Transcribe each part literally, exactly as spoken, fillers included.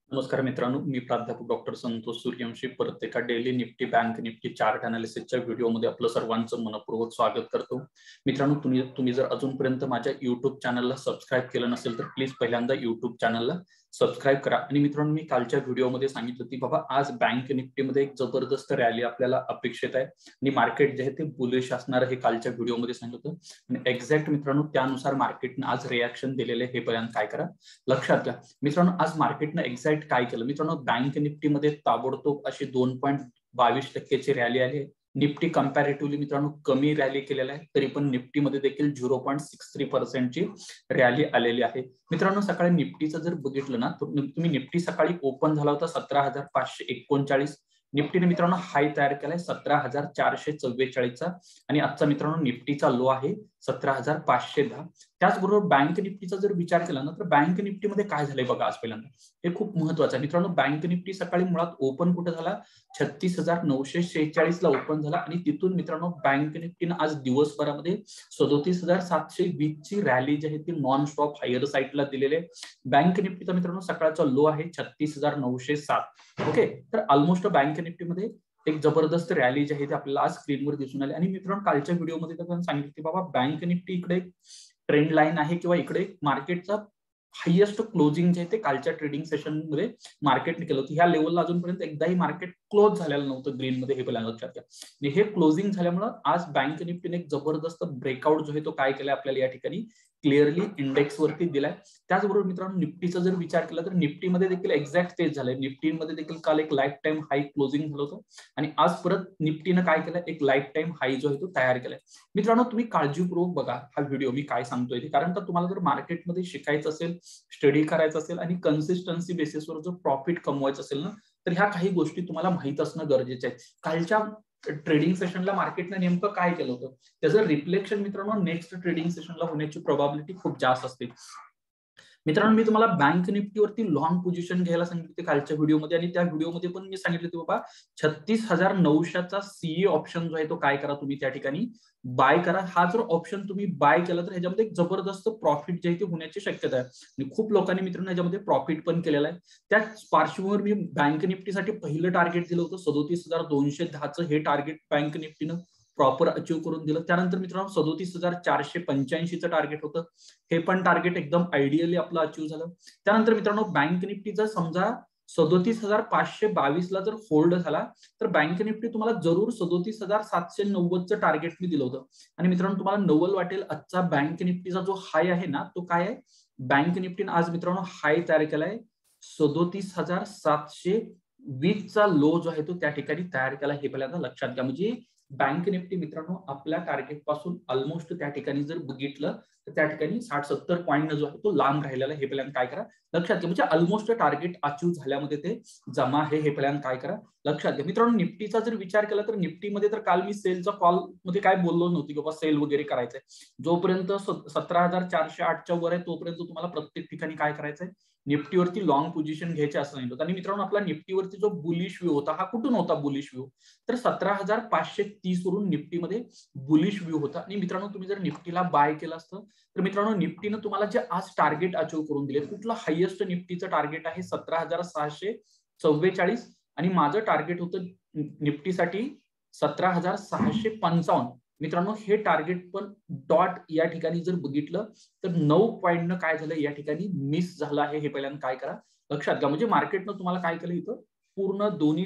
नमस्कार मित्रांनो, मी प्राध्यापक डॉक्टर संतोष सूर्यवंशी परत एका daily Nifty bank Nifty chart अनालिसिसच्या व्हिडिओमध्ये आपलं सर्वांचं मनपूर्वक स्वागत करतो. मित्रांनो, तुम्ही तुम्ही जर अजूनपर्यंत माझ्या युट्यूब चॅनलला सबस्क्राईब केलं नसेल तर प्लीज पहिल्यांदा युट्यूब चॅनलला सबस्क्राईब करा. आणि मित्रांनो, मी कालच्या व्हिडिओमध्ये सांगितलं होती बाबा आज बँक निफ्टीमध्ये एक जबरदस्त रॅली आपल्याला अपेक्षित आहे आणि मार्केट जे आहे ते बुलिश असणार हे कालच्या व्हिडिओमध्ये सांगितलं होतं. आणि एक्झॅक्ट मित्रांनो त्यानुसार मार्केटनं आज रिॲक्शन दिलेले हे पर्यंत काय करा लक्षात घ्या. मित्रांनो, आज मार्केटनं एक्झॅक्ट काय केलं मित्रांनो, बँक निफ्टीमध्ये ताबडतोब अशी दोन पॉईंट बावीस टक्केची रॅली आली आहे. निफ्टी कम्पॅरेटिव्हली मित्रांनो कमी रॅली केलेला आहे, तरी पण निफ्टीमध्ये देखील झिरो पॉईंट सिक्स थ्री पर्सेंटची रॅली आलेली आहे. मित्रांनो, सकाळी निफ्टीचं जर बघितलं ना तर तुम्ही निफ्टी सकाळी ओपन झाला होता सतरा हजार पाचशे एकोणचाळीस. निफ्टीने मित्रांनो हाय तयार केलाय सतरा हजार चारशे चव्वेचाळीसचा आणि आजचा मित्रांनो निफ्टीचा लो आहे सतरा हजार पाचशे दहा. त्याचबरोबर बँक निफ्टीचा जर विचार केला ना तर बँक निफ्टीमध्ये काय झालंय बघा आज पहिल्यांदा, हे खूप महत्वाचं आहे मित्रांनो. बँक निफ्टी सकाळी मुळात ओपन कुठे झाला, छत्तीस हजार नऊशे शेहेचाळीस ला ओपन झाला आणि तिथून मित्रांनो बँक निफ्टीनं आज दिवसभरामध्ये सदोतीस हजार सातशे वीस ची रॅली जी आहे ती नॉन स्टॉप हायर साईडला दिलेली आहे. बँक निफ्टीचा मित्रांनो सकाळचा लो आहे छत्तीस हजार नऊशे सात. ओके, तर ऑलमोस्ट बँक निफ्टीमध्ये एक जबरदस्त रॅली जी आहे ती आपल्याला आज स्क्रीनवर दिसून आली. आणि मित्रांनो कालच्या व्हिडिओमध्ये तर सांगितलं की बाबा बँक निफ्टी इकडे ट्रेंड लाईन आहे किंवा इकडे मार्केटचा हायेस्ट क्लोजिंग जे आहे ते कालच्या ट्रेडिंग सेशन मध्ये मार्केटने केलं होतं. ह्या लेवलला अजूनपर्यंत एकदाही मार्केट क्लोज झालेलं नव्हतं ग्रीन मध्ये, हे पहिल्यांदा लक्षात घ्या. आणि हे क्लोजिंग झाल्यामुळे आज बँक निफ्टीने एक जबरदस्त ब्रेकआउट जो आहे तो काय केलाय आपल्याला या ठिकाणी क्लिअरली इंडेक्स वरती दिलाय. त्याचबरोबर मित्रांनो निफ्टीचा जर विचार केला तर निफ्टीमध्ये देखील एक्झॅक्ट तेच झालंय. निफ्टीमध्ये देखील काल एक लाईफ टाइम हाय क्लोजिंग झालं होतं आणि आज परत निफ्टीनं काय केलं, एक लाईफ टाइम हाय जो आहे तो तयार केलाय. मित्रांनो तुम्ही काळजीपूर्वक बघा हा व्हिडिओ मी काय सांगतोय ते, कारण का तुम्हाला जर मार्केटमध्ये शिकायचं असेल, स्टडी करायचं असेल आणि कन्सिस्टन्सी बेसिसवर जर प्रॉफिट कमवायचं असेल ना तर ह्या काही गोष्टी तुम्हाला माहित असणं गरजेचं आहे. कालच्या ट्रेडिंग सेशनला मार्केटने नेमकं काय केलं होतं त्याचं रिफ्लेक्शन मित्रांनो नेक्स्ट ट्रेडिंग सेशनला होण्याची प्रोबॅबिलिटी खूप जास्त असते. मित्रांनो मी तुम्हाला बँक निफ्टीवरती लॉंग पोझिशन घ्यायला सांगितले कालच्या व्हिडिओमध्ये आणि त्या व्हिडिओमध्ये पण मी सांगितलं की बाबा छत्तीस हजार नऊशेचा सीई ऑप्शन जो आहे तो काय करा तुम्ही त्या ठिकाणी बाय करा. हा जर ऑप्शन तुम्ही बाय केला तर ह्याच्यामध्ये एक जबरदस्त प्रॉफिट जे आहे ते होण्याची शक्यता आहे आणि खूप लोकांनी मित्रांनो ह्याच्यामध्ये प्रॉफिट पण केलेला आहे. त्या पार्श्वभूमीवर मी बँक निफ्टीसाठी पहिलं टार्गेट दिलं होतं सदोतीस हजार दोनशे दहाचं, हे टार्गेट बँक निफ्टीनं प्रॉपर अचीव्ह करून दिलं. त्यानंतर मित्रांनो सदोतीस हजार चारशे पंच्याऐंशीचं टार्गेट होतं, हे पण टार्गेट एकदम आयडियली आपलं अचीव्ह झालं. त्यानंतर मित्रांनो बँक निफ्टी जर समजा सदोतीस हजार पाचशे बावीस ला जर होल्ड झाला तर बँक निफ्टी तुम्हाला जरूर सदोतीस हजार सातशे नव्वदचं टार्गेट मी दिलं होतं. आणि मित्रांनो तुम्हाला नवल वाटेल आजचा बँक निफ्टीचा जो हाय आहे ना तो काय आहे, बँक निफ्टीने आज मित्रांनो हाय तयार केलाय सदोतीस हजार सातशे वीस चा लो जो आहे तो त्या ठिकाणी तयार केला, हे पहिल्यांदा लक्षात घ्या. म्हणजे बँक निफ्टी मित्रांनो आपल्या टार्गेट पासून ऑलमोस्ट त्या ठिकाणी जर बघितलं तर त्या ठिकाणी साठ सत्तर पॉईंट जो आहे तो लांब राहिलेला, हे पहिल्यांदा काय करा लक्षात घ्या. म्हणजे ऑलमोस्ट टार्गेट अचीव्ह झाल्यामध्ये ते जमा आहे, हे पहिल्यांदा काय करा लक्षात घ्या. मित्रांनो निफ्टीचा जर विचार केला तर निफ्टीमध्ये तर काल मी सेलचा कॉल मध्ये काय बोललो नव्हती की बाबा सेल वगैरे करायचंय. जोपर्यंत सतरा हजार चारशे आठच्या वर आहे तोपर्यंत तुम्हाला प्रत्येक ठिकाणी काय करायचंय, निफ्टीवरती लॉंग पोझिशन घ्यायचे असं नाही होतं. आणि मित्रांनो आपला निफ्टीवरती जो बुलिश व्ह्यू होता हा कुठून होता बुलिश व्ह्यू, तर सतरा हजार पाचशे तीस वरून निफ्टीमध्ये बुलिश व्ह्यू होता. आणि मित्रांनो तुम्ही जर निफ्टीला बाय केलं असतं तर मित्रांनो निफ्टीनं तुम्हाला जे आज टार्गेट अचीव्ह करून दिले, कुठलं हायेस्ट निफ्टीचं टार्गेट आहे सतरा हजार सहाशे चव्वेचाळीस आणि माझं टार्गेट होतं निफ्टीसाठी सतरा हजार सहाशे पंचावन्न. मित्रांनो हे टार्गेट पण डॉट या ठिकाणी जर बघितलं तर नऊ पॉईंट न काय झालं या ठिकाणी मिस झालं आहे, हे पहिल्यांदा काय करा लक्षात घ्या. म्हणजे मार्केटनं तुम्हाला काय केलं इथं पूर्ण दोन्ही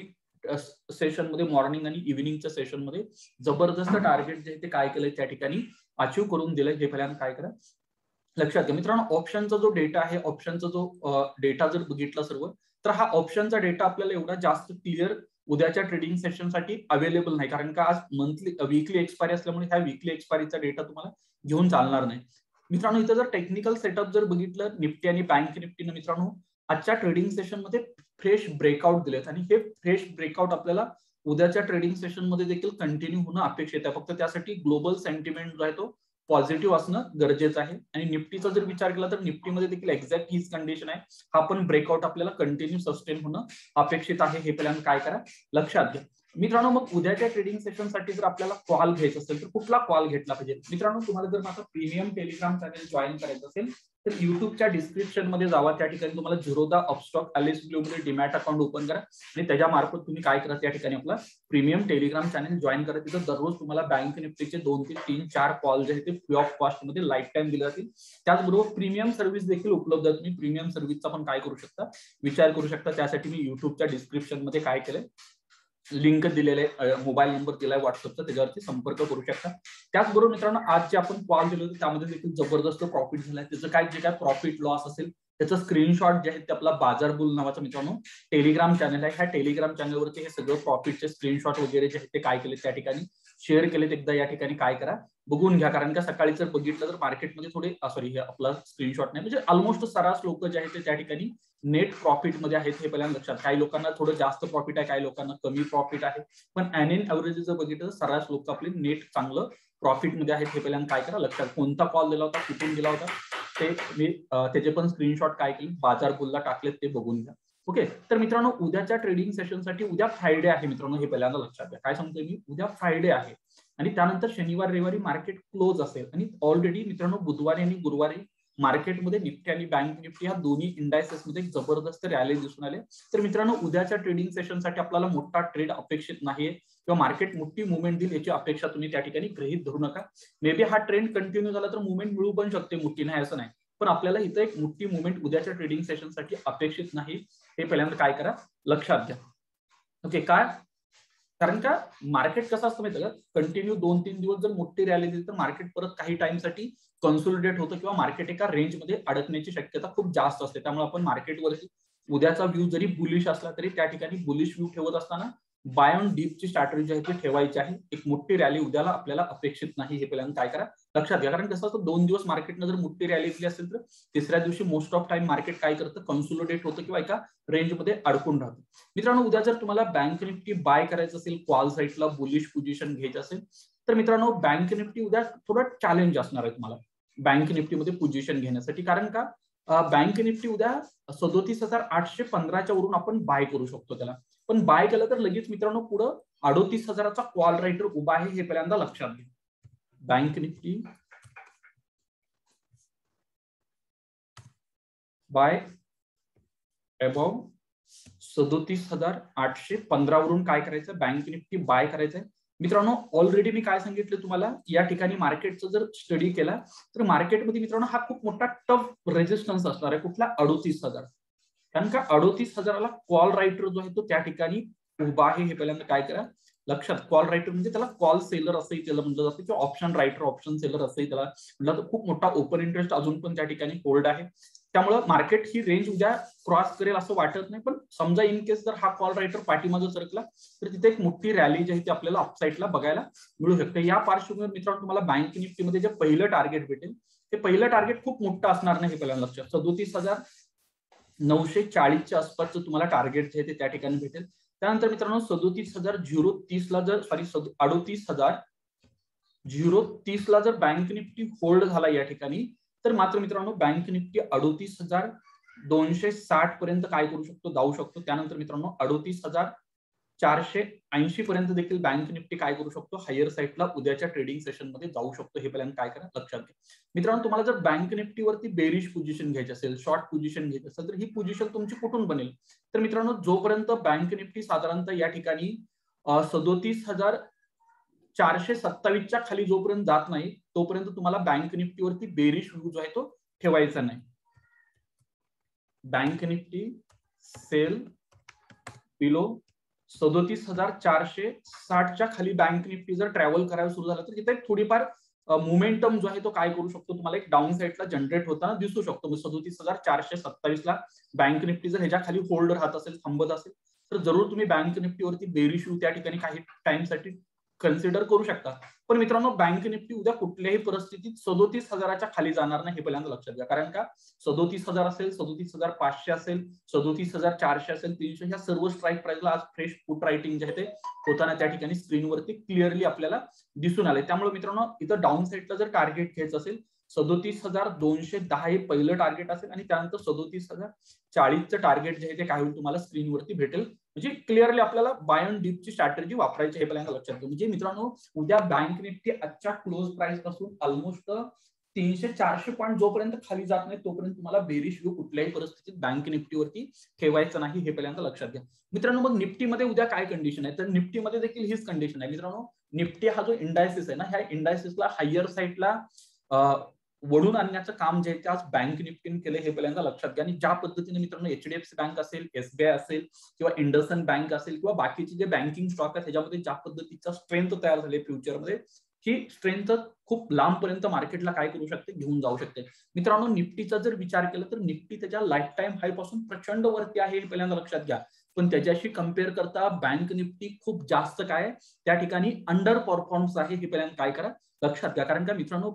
सेशन मध्ये मॉर्निंग आणि इव्हिनिंगच्या सेशन मध्ये जबरदस्त टार्गेट जे ते काय केलंय त्या ठिकाणी अचीव्ह करून दिलंय, हे पहिल्यांदा काय करा लक्षात घ्या. मित्रांनो ऑप्शनचा जो डेटा आहे, ऑप्शनचा जो डेटा जर बघितला सर्व तर हा ऑप्शनचा डेटा आपल्याला एवढा जास्त क्लिअर उद्याच्या ट्रेडिंग सेशनसाठी अवेलेबल नाही, कारण का आज मंथली वीकली एक्सपायरी असल्यामुळे ह्या वीकली एक्सपायरीचा डेटा तुम्हाला घेऊन चालणार नाही. मित्रांनो इथं जर टेक्निकल सेटअप जर बघितलं निफ्टी आणि बँक निफ्टीनं मित्रांनो आजच्या ट्रेडिंग सेशन मध्ये फ्रेश ब्रेकआउट दिलेत आणि हे फ्रेश ब्रेकआउट आपल्याला उद्याच्या ट्रेडिंग सेशन मध्ये देखील कंटिन्यू होणं अपेक्षित आहे. फक्त त्यासाठी ग्लोबल सेंटिमेंट जो आहे तो पॉझिटिव्ह असणं गरजेचं आहे. आणि निफ्टीचा जर विचार केला तर निफ्टीमध्ये देखील एक्झॅक्ट हीच कंडिशन आहे, हा पण ब्रेकआउट आपल्याला कंटिन्यू सस्टेन होणं अपेक्षित आहे, हे पहिल्यांदा काय करा लक्षात घ्या. मित्रांनो मग उद्याच्या ट्रेडिंग सेशनसाठी जर आपल्याला कॉल घ्यायचा असेल तर कुठला कॉल घेतला पाहिजे? मित्रांनो तुम्हाला जर माझा प्रीमियम टेलिग्राम चॅनल जॉईन करायचं असेल तर युट्यूबच्या डिस्क्रिप्शन मध्ये जावा, त्या ठिकाणी तुम्हाला झिरोधा अपस्टॉक एलिस ब्लू मध्ये डीमॅट अकाउंट ओपन करा आणि त्याच्या मार्फत तुम्ही काय करा, त्या ठिकाणी आपला प्रीमियम टेलिग्राम चॅनल जॉईन करा. तिथं दररोज तुम्हाला बँक निफ्टीचे दोन ते तीन चार कॉल जे आहेत ते फ्री ऑफ कॉस्ट मध्ये लाईफ टाइम दिले जातील. त्याचबरोबर प्रीमियम सर्व्हिस देखील उपलब्ध आहे. तुम्ही प्रीमियम सर्व्हिसचा पण काय करू शकता, विचार करू शकता. त्यासाठी मी युट्यूबच्या डिस्क्रिप्शन मध्ये काय केलंय, लिंक दिलेले, मोबाईल नंबर दिलाय व्हॉट्सअपचा, त्याच्यावरती संपर्क करू शकता. त्याचबरोबर मित्रांनो आज जे आपण कॉल दिले होते त्यामध्ये देखील जबरदस्त प्रॉफिट झालाय. त्याचं काय जे काय प्रॉफिट लॉस असेल त्याचं स्क्रीनशॉट जे आहे ते आपला बाजार बुल नावाचा मित्रांनो टेलिग्राम चॅनल आहे. ह्या टेलिग्राम चॅनलवरती हे सगळं प्रॉफिटचे स्क्रीनशॉट वगैरे जे आहेत ते काय केले त्या ठिकाणी शेअर केलेत. एकदा या ठिकाणी काय करा, बघून घ्या. कारण का सकाळी जर बघितलं तर मार्केटमध्ये थोडे सॉरी हे आपला स्क्रीनशॉट नाही, म्हणजे ऑलमोस्ट सरास लोक जे आहेत ते त्या ठिकाणी नेट प्रॉफिट मध्ये आहेत. हे पहिल्यांदा लक्षात, काही लोकांना थोडं जास्त प्रॉफिट आहे, काही लोकांना कमी प्रॉफिट आहे, पण ॲन इन ॲव्हरेज जर बघितलं तर सरास लोक आपले नेट चांगलं प्रॉफिट मध्ये आहेत. हे पहिल्यांदा काय करा लक्षात. कोणता कॉल दिला होता, कुठून दिला होता ते मी त्याचे पण स्क्रीनशॉट काय केले बाजार बुलला टाकलेत, ते बघून घ्या. ओके, तर मित्रांनो उद्याच्या ट्रेडिंग सेशनसाठी उद्या फ्रायडे आहे मित्रांनो, हे पहिल्यांदा लक्षात घ्या. काय सांगतोय मी, उद्या फ्रायडे आहे आणि त्यानंतर शनिवार रविवारी मार्केट क्लोज असेल आणि ऑलरेडी मित्रांनो बुधवारी आणि गुरुवारी मार्केटमध्ये निफ्टी आणि बँक निफ्टी ह्या दोन्ही इंडायसेस मध्ये जबरदस्त रॅली दिसून आले. तर मित्रांनो उद्याच्या ट्रेडिंग सेशनसाठी आपल्याला मोठा ट्रेड अपेक्षित नाहीये किंवा मार्केट मोठी मुवमेंट देईल याची अपेक्षा तुम्ही त्या ठिकाणी गृहीत धरू नका. मे बी हा ट्रेंड कंटिन्यू झाला तर मुवमेंट मिळू पण शकते, मोठी नाही असं नाही, पण आपल्याला इथं एक मोठी मुवमेंट उद्याच्या ट्रेडिंग सेशनसाठी अपेक्षित नाही. हे पहिल्यांदा काय करा लक्षात घ्या. ओके, काय कारण का मार्केट कसं असतं माहिती का, कंटिन्यू दोन तीन दिवस जर मोठी रॅली दिली तर मार्केट परत काही टाइमसाठी कन्सोलिडेट होतं किंवा मार्केट एका रेंजमध्ये अडकण्याची शक्यता खूप जास्त असते. त्यामुळे आपण मार्केटवरती उद्याचा व्ह्यू जरी बुलिश असला तरी त्या ठिकाणी बुलिश व्ह्यू ठेवत असताना बाय ऑन डीपची स्ट्रॅटेजी आहे ती ठेवायची आहे. एक मोठी रॅली उद्याला आपल्याला अपेक्षित नाही, हे पहिल्यांदा काय करा लक्षात घ्या. कारण कसं असतं, दोन दिवस मार्केटनं जर मोठी रॅली दिली असेल तर तिसऱ्या दिवशी मोस्ट ऑफ टाइम मार्केट काय करतं, कन्सोलिडेट होतं किंवा एका रेंजमध्ये अडकून राहतं. मित्रांनो उद्या जर तुम्हाला बँक निफ्टी बाय करायचं असेल, कॉल साईडला बुलिश पोझिशन घ्यायची असेल तर मित्रांनो बँक निफ्टी उद्या थोडं चॅलेंज असणार आहे तुम्हाला बँक निफ्टीमध्ये पोझिशन घेण्यासाठी. कारण का बँक निफ्टी उद्या सदोतीस हजार आठशे पंधराच्या वरून आपण बाय करू शकतो त्याला, पण बाय केलं तर लगेच मित्रांनो पुढं अडोतीस हजाराचा कॉल रायटर उभा आहे, हे पहिल्यांदा लक्षात घ्या. बँक निफ्टी बाय अबाव सदोतीस हजार आठशे पंधरा वरून काय करायचं, बँक निफ्टी बाय करायचंय. मित्रांनो ऑलरेडी मी काय सांगितलं तुम्हाला, या ठिकाणी मार्केटचा जर स्टडी केला तर मार्केटमध्ये मित्रांनो हा खूप मोठा टफ रेजिस्टन्स असणार आहे. कुठला, अडोतीस हजार. कारण का अडोतीस हजाराला कॉल रायटर जो आहे तो त्या ठिकाणी उभा आहे, हे पहिल्यांदा काय करा लक्षात. कॉल रायटर म्हणजे त्याला कॉल सेलर असंही त्याला म्हटलं जातं किंवा ऑप्शन रायटर, ऑप्शन सेलर असंही त्याला म्हटलं. तर खूप मोठा ओपन इंटरेस्ट अजून पण त्या ठिकाणी होल्ड आहे. त्यामुळे मार्केट ही रेंज उद्या क्रॉस करेल असं वाटत नाही, पण समजा इन केस जर हा कॉल रायटर पाठीमागे सरकला तर तिथे एक मोठी रॅली जी आहे ती आपल्याला अपसाईडला बघायला मिळू शकते. या पार्श्वभूमीवर मित्रांनो तुम्हाला बँक निफ्टीमध्ये जे पहिलं टार्गेट भेटेल ते पहिलं टार्गेट खूप मोठं असणार नाही, हे पहिल्यांदा लक्षात. सदोतीस हजार नऊशे चाळीसच्या आसपासचं तुम्हाला टार्गेट जे आहे ते त्या ठिकाणी भेटेल. त्यानंतर मित्रांनो सदोतीस हजार झिरो तीसला जर सॉरी अडोतीस हजार झिरो तीसला जर बँक निफ्टी होल्ड झाला या ठिकाणी तर मात्र मित्रांनो बँक निफ्टी अडोतीस हजार दोनशे साठ पर्यंत काय करू शकतो, जाऊ शकतो. त्यानंतर मित्रांनो अडोतीस हजार चारशे ऐंशी पर्यंत देखील बँक निफ्टी काय करू शकतो, हायर साईडला उद्याच्या ट्रेडिंग सेशन मध्ये जाऊ शकतो. हे पहिल्यांदा काय करा लक्षात घ्या. मित्रांनो तुम्हाला जर बँक निफ्टीवरती बेरिश पोझिशन घ्यायची असेल, शॉर्ट पोझिशन घ्यायची असेल तर ही पोझिशन तुमची कुठून बनेल, तर मित्रांनो जोपर्यंत बँक निफ्टी साधारणतः या ठिकाणी सदोतीस हजार चारशे सत्तावीसच्या खाली जोपर्यंत जात नाही तोपर्यंत तुम्हाला बँक निफ्टीवरती बेरिश व्ह्यू जो आहे तो ठेवायचा नाही. बँक निफ्टी सेल बिलो सदोतीस हजार चारशे साठच्या खाली बँक निफ्टी जर ट्रॅव्हल करायला सुरू झाला तर तिथे थोडीफार मोमेंटम जो आहे तो काय करू शकतो, तुम्हाला एक डाऊन साईडला जनरेट होताना दिसू शकतो. सदोतीस हजार चारशे सत्तावीस ला बँक निफ्टी जर ह्याच्या खाली होल्ड राहत असेल, थांबत असेल तर जरूर तुम्ही बँक निफ्टीवरती बेरिश व्ह्यू त्या ठिकाणी काही टाइमसाठी कन्सिडर करू शकता. पण मित्रांनो बँक निफ्टी उद्या कुठल्याही परिस्थितीत सदोतीस हजाराच्या खाली जाणार नाही, हे पहिल्यांदा लक्षात घ्या. कारण का सदोतीस हजार असेल, सदोतीस हजार पाचशे असेल, सदोतीस हजार चारशे असेल, तीनशे, ह्या सर्व स्ट्राईक प्राइसला आज फ्रेश पुट रायटिंग जे आहे ते होताना त्या ठिकाणी स्क्रीनवरती क्लिअरली आपल्याला दिसून आले. त्यामुळे मित्रांनो इथं डाऊन साईडला जर टार्गेट घ्यायचं असेल सदोतीस हजार दोनशे दहा हे पहिलं टार्गेट असेल आणि त्यानंतर सदोतीस हजार चाळीसचं टार्गेट जे आहे ते काय होईल तुम्हाला स्क्रीनवरती भेटेल. म्हणजे क्लिअरली आपल्याला बाय ऑन डिपची स्ट्रॅटेजी वापरायची हे पहिल्यांदा लक्षात घ्या. म्हणजे मित्रांनो उद्या बँक निफ्टी आजच्या क्लोज प्राइस पासून ऑलमोस्ट तीनशे चारशे पॉईंट जोपर्यंत खाली जात नाही तोपर्यंत तुम्हाला बेरिश व्यू कुठल्याही परिस्थितीत बँक निफ्टीवरती ठेवायचं नाही हे पहिल्यांदा लक्षात घ्या. मित्रांनो मग निफ्टीमध्ये उद्या काय कंडिशन आहे तर निफ्टीमध्ये देखील हीच कंडिशन आहे. मित्रांनो निफ्टी हा जो इंडायसिस आहे ना ह्या इंडायसिसला हायर साईडला वळून आणण्याचं काम जे आहे ते आज बँक निफ्टीने केलं हे पहिल्यांदा लक्षात घ्या. आणि ज्या पद्धतीने मित्रांनो एचडीएफसी बँक असेल, एसबीआय असेल किंवा इंडसइंड बँक असेल किंवा बाकीचे जे बँकिंग स्टॉक आहेत त्याच्यामध्ये ज्या पद्धतीचा स्ट्रेंथ तयार झाले फ्युचरमध्ये ही स्ट्रेंथ खूप लांबपर्यंत मार्केटला काय करू शकते घेऊन जाऊ शकते. मित्रांनो निफ्टीचा जर विचार केला तर निफ्टी त्याच्या लाईफ टाइम हाय पासून प्रचंड वरती आहे हे पहिल्यांदा लक्षात घ्या. पण त्याच्याशी कम्पेअर करता बँक निफ्टी खूप जास्त काय त्या ठिकाणी अंडर परफॉर्मन्स आहे हे पहिल्यांदा काय करा लक्षात घ्या. कारण का मित्रांनो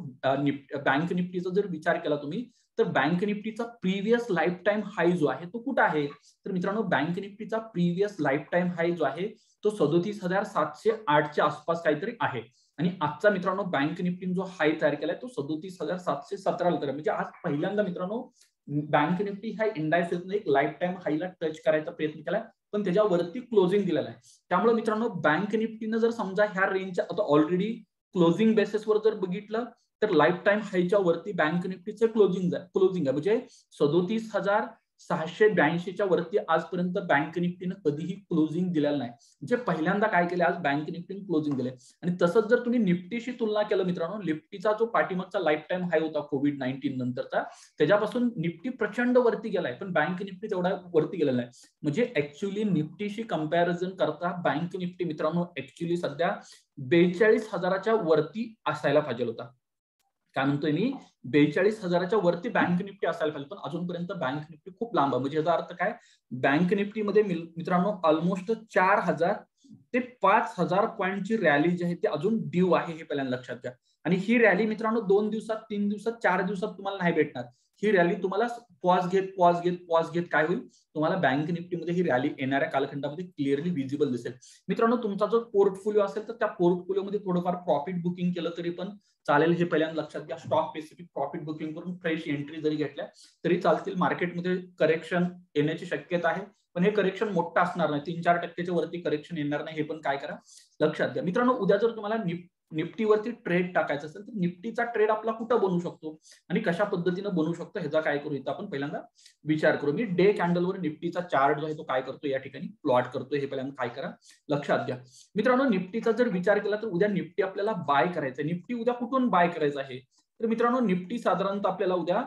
बँक निफ्टीचा जर विचार केला तुम्ही तर बँक निफ्टीचा प्रिव्हियस लाईफ टाइम हाय जो आहे तो कुठे आहे तर मित्रांनो बँक निफ्टीचा प्रिव्हियस लाईफ टाइम हाय जो आहे तो सदोतीस हजार सातशे आठच्या आसपास काहीतरी आहे. आणि आजचा मित्रांनो बँक निफ्टीने जो हाय तयार केलाय तो सदोतीस हजार सातशे सतराला तर म्हणजे आज पहिल्यांदा मित्रांनो बँक निफ्टी ह्या इंडायसेसने एक लाईफ टाइम हायला टच करायचा प्रयत्न केलाय पण त्याच्यावरती क्लोजिंग दिलेला आहे. त्यामुळे मित्रांनो बँक निफ्टीनं जर समजा ह्या रेंजच्या आता ऑलरेडी क्लोजिंग बेसिसवर जर बघितलं तर लाईफ टाइम हायच्या वरती बँक निफ्टीचं क्लोजिंग क्लोजिंग आहे. म्हणजे सदोतीस हजार सहाशे ब्याऐंशीच्या वरती आजपर्यंत बँक निफ्टीनं कधीही क्लोजिंग दिलेलं नाही. म्हणजे पहिल्यांदा काय केलं आज बँक निफ्टीने क्लोजिंग दिले. आणि तसंच जर तुम्ही निफ्टीशी तुलना केलं मित्रांनो निफ्टीचा जो पाठीमागचा लाईफ टाइम हाय होता कोविड नाईन्टीन नंतरचा त्याच्यापासून निफ्टी प्रचंड वरती गेलाय पण बँक निफ्टी तेवढा वरती गेलेला नाही. म्हणजे ऍक्च्युअली निफ्टीशी कंपॅरिझन करता बँक निफ्टी मित्रांनो ऍक्च्युअली सध्या बेचाळीस हजाराच्या वरती असायला पाहिजे होता. काय म्हणतोय मी बेचाळीस हजाराच्या वरती बँक निफ्टी असायला पाहिजे पण अजूनपर्यंत बँक निफ्टी खूप लांब आहे. म्हणजे याचा अर्थ काय बँक निफ्टीमध्ये मित्रांनो ऑलमोस्ट चार हजार ते पाच हजार पॉईंटची रॅली जी आहे ती अजून ड्यू आहे हे पहिल्यांदा लक्षात घ्या. आणि ही रॅली मित्रांनो दोन दिवसात तीन दिवसात चार दिवसात तुम्हाला नाही भेटणार. ही रॅली तुम्हाला पॉज घेत पॉज घेत पॉज घेत काय होईल तुम्हाला बँक निफ्टीमध्ये ही रॅली येणाऱ्या कालखंडामध्ये क्लिअरली विजिबल दिसेल. मित्रांनो तुमचा जो पोर्टफोलिओ असेल तर त्या पोर्टफोलिओमध्ये थोडंफार प्रॉफिट बुकिंग केलं तरी पण चालेल हे पहिल्यांदा लक्षात घ्या. स्टॉक स्पेसिफिक प्रॉफिट बुकिंग करून फ्रेश एंट्री जरी घेतल्या तरी चालतील. मार्केटमध्ये करेक्शन येण्याची शक्यता आहे पण हे करेक्शन मोठं असणार नाही. तीन चार टक्क्याच्या वरती करेक्शन येणार नाही हे पण काय करा लक्षात घ्या. मित्रांनो उद्या जर तुम्हाला निफ्टीवरती ट्रेड टाकायचा असेल तर निफ्टीचा ट्रेड आपला कुठं बनू शकतो आणि कशा पद्धतीनं बनू शकतो ह्याचा काय करू इथं आपण पहिल्यांदा विचार करू. मी डे कॅन्डलवर निफ्टीचा चार्ट जो आहे तो काय करतो या ठिकाणी प्लॉट करतोय हे पहिल्यांदा काय करा लक्षात घ्या. मित्रांनो निफ्टीचा जर विचार केला तर उद्या निफ्टी आपल्याला बाय करायचं आहे. निफ्टी उद्या कुठून बाय करायचं आहे तर मित्रांनो निफ्टी साधारणतः आपल्याला उद्या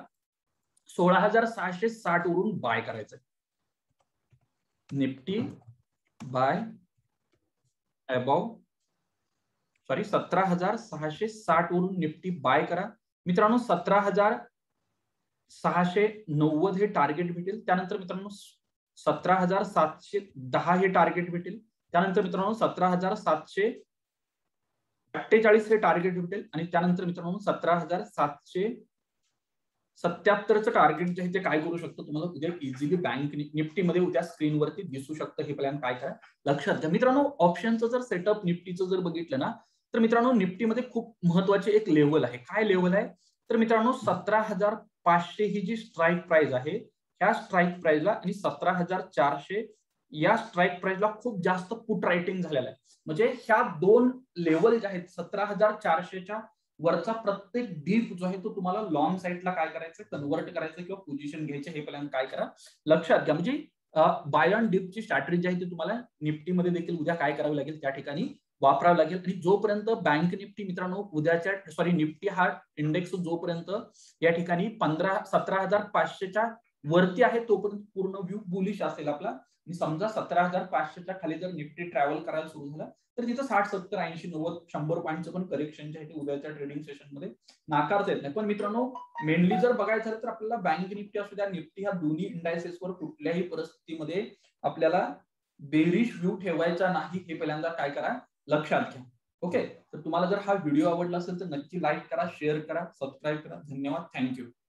सोळा हजार सहाशे साठ वरून बाय करायचं आहे. निफ्टी बाय अबाव सॉरी सतरा हजार सहाशे साठ वरून निफ्टी बाय करा. मित्रांनो सतरा हजार सहाशे नव्वद हे टार्गेट भेटेल. त्यानंतर मित्रांनो सतरा हजार सातशे दहा हे टार्गेट भेटेल. त्यानंतर मित्रांनो सतरा हजार सातशे अठ्ठेचाळीस हे टार्गेट भेटेल आणि त्यानंतर मित्रांनो सतरा हजार सातशे सत्याहत्तरचं टार्गेट जे आहे ते काय करू शकतो तुम्हाला उद्या इझिली बँक निफ्टीमध्ये उद्या स्क्रीनवरती दिसू शकतं हे प्लॅन काय करा लक्षात घ्या. मित्रांनो ऑप्शनचं जर सेटअप निफ्टीचं जर बघितलं ना तर मित्रांनो निफ्टीमध्ये खूप महत्वाची एक लेवल आहे. काय लेवल आहे तर मित्रांनो सतरा हजार पाचशे ही जी स्ट्राईक प्राइस आहे ह्या स्ट्राईक प्राइसला आणि सतरा हजार चारशे या स्ट्राईक प्राइसला खूप जास्त पुट रायटिंग झालेला आहे. म्हणजे ह्या दोन लेवल ज्या आहेत सतरा हजार चारशेच्या वरचा प्रत्येक डीप जो आहे तो तुम्हाला लॉंग साईडला काय करायचं कन्वर्ट करायचं किंवा पोझिशन घ्यायचं हे प्लॅन काय करा लक्षात घ्या. म्हणजे बाय ऑन डिपची स्ट्रॅटेजी आहे ती तुम्हाला निफ्टीमध्ये देखील उद्या काय करावी लागेल त्या ठिकाणी वापरावं लागेल. आणि जोपर्यंत बँक निफ्टी मित्रांनो उद्याच्या सॉरी निफ्टी हा इंडेक्स जोपर्यंत या ठिकाणी पंधरा सतरा हजार पाचशेच्या वरती आहे तोपर्यंत पूर्ण व्ह्यू बुलिश असेल आपला. आणि समजा सतरा हजार पाचशेच्या खाली जर निफ्टी ट्रॅव्हल करायला सुरू झाला तर तिथं साठ सत्तर ऐंशी नव्वद शंभर पॉईंटचं पण करेक्शन जे आहे ते उद्याच्या ट्रेडिंग सेशन मध्ये नाकारता येत नाही. पण मित्रांनो मेनली जर बघायचं झालं तर आपल्याला बँक निफ्टी असू द्या निफ्टी ह्या दोन्ही इंडायसेसवर कुठल्याही परिस्थितीमध्ये आपल्याला बेरिश व्ह्यू ठेवायचा नाही हे पहिल्यांदा काय करा लक्षात घ्या. ओके तर तुम्हाला जर हा व्हिडिओ आवडला असेल तर नक्की लाईक करा शेअर करा सबस्क्राईब करा. धन्यवाद थँक्यू.